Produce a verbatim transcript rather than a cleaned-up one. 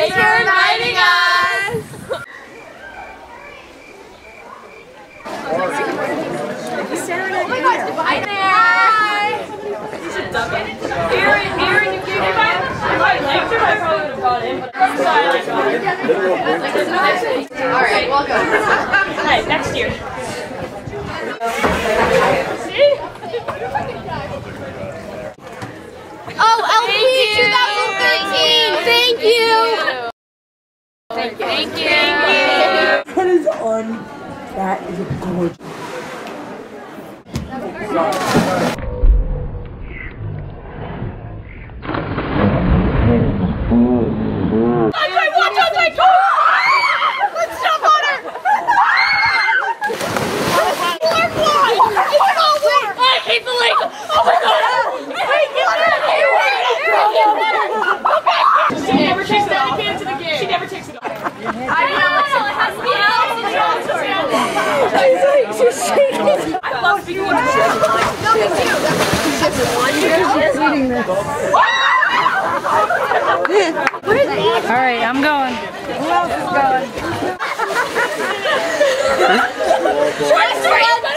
Thanks for inviting us! Oh my gosh, hi there! Aaron, Aaron, you gave me my legs or I probably would have gone in, but I'm sorry. Alright, we'll go. Alright, next year. See? Oh, L P twenty thirteen! Thank you! Thank you. Thank you. That is on. That is a gorgeous. She never takes it off. She never takes it off. I know, it has to be out. She's shaking. I love speaking with her. No, me too. Alright, I'm going. Who else is going? Try to